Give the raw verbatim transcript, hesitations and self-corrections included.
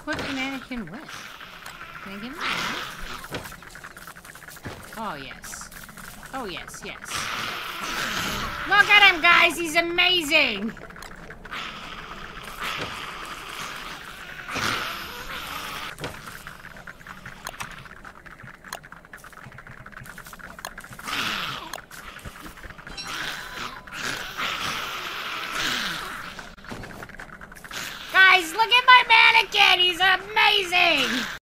equip the mannequin with? Can I give him that? Oh, yes. Oh, yes, yes. Look at him, guys! He's amazing! Guys, look at my mannequin! He's amazing!